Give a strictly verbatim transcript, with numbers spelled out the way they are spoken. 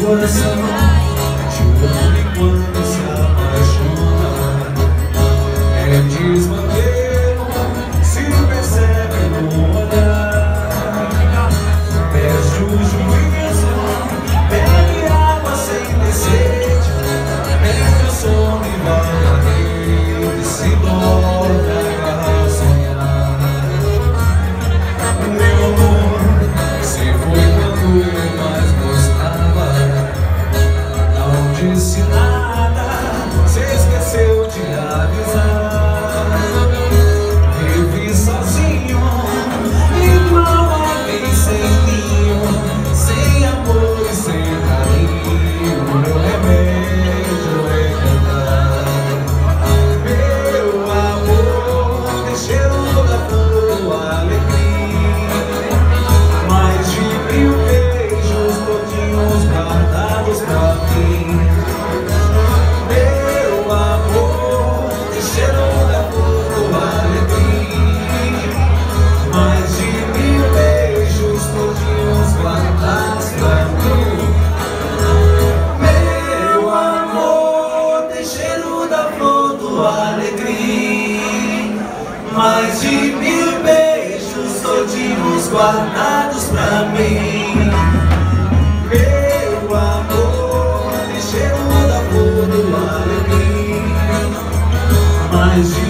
coração de um homem quando se apaixona. É desmantelo, se percebe no olhar. Perde o juízo, bebe água sem ter sede, perde o sono e vai na rede, se dobra a sonhar. Meu amor, se foi quando eu mais gostava, não disse nada, se esqueceu de avisar. Vivi sozinho, igual a quem sem ninho, sem amor e sem carinho. Meu remédio é cantar. Meu amor tem cheiro da flor, alegria. Mais de mil beijos todinhos guardados pra mim. Meu amor tem cheiro da flor, alegria. Mais de mil beijos todinhos guardados pra mim. Meu amor tem cheiro da flor do alegria. Mais de mil beijos todinhos guardados pra mim. Meu amor tem cheiro da flor do alegria. Mais de